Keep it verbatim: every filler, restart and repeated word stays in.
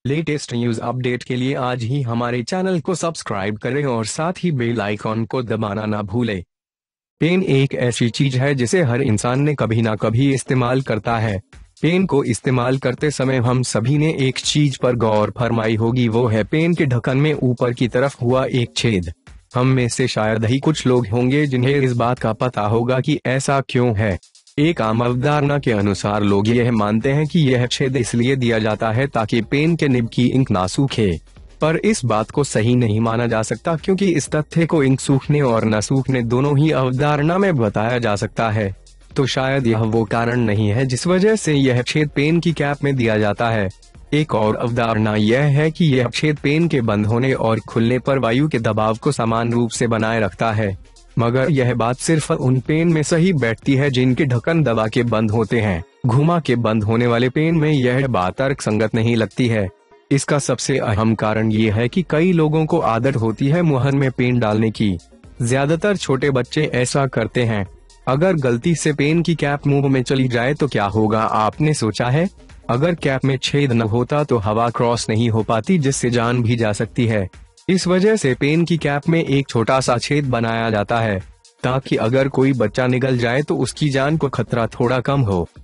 Latest news update के लिए आज ही हमारे चैनल को सब्सक्राइब करें और साथ ही बेल आइकॉन को दबाना ना भूलें। पेन एक ऐसी चीज है जिसे हर इंसान ने कभी ना कभी इस्तेमाल करता है। पेन को इस्तेमाल करते समय हम सभी ने एक चीज पर गौर फरमाई होगी, वो है पेन के ढक्कन में ऊपर की तरफ हुआ एक छेद। हम में से शायद ही कुछ लोग होंगे जिन्हें इस बात का पता होगा कि ऐसा क्यों है। एक आम अवधारणा के अनुसार लोग यह मानते हैं कि यह छेद इसलिए दिया जाता है ताकि पेन के निब की इंक ना सूखे, पर इस बात को सही नहीं माना जा सकता क्योंकि इस तथ्य को इंक सूखने और न सूखने दोनों ही अवधारणा में बताया जा सकता है। तो शायद यह वो कारण नहीं है जिस वजह से यह छेद पेन की कैप में दिया जाता है। एक और अवधारणा यह है कि यह छेद पेन के बंद होने और खुलने पर वायु के दबाव को समान रूप से बनाए रखता है, मगर यह बात सिर्फ उन पेन में सही बैठती है जिनके ढक्कन दबा के बंद होते हैं। घुमा के बंद होने वाले पेन में यह बात तर्कसंगत नहीं लगती है। इसका सबसे अहम कारण ये है कि कई लोगों को आदत होती है मुहर में पेन डालने की। ज्यादातर छोटे बच्चे ऐसा करते हैं। अगर गलती से पेन की कैप मुंह में चली जाए तो क्या होगा, आपने सोचा है? अगर कैप में छेद न होता तो हवा क्रॉस नहीं हो पाती, जिससे जान भी जा सकती है। इस वजह से पेन की कैप में एक छोटा सा छेद बनाया जाता है ताकि अगर कोई बच्चा निगल जाए तो उसकी जान को खतरा थोड़ा कम हो।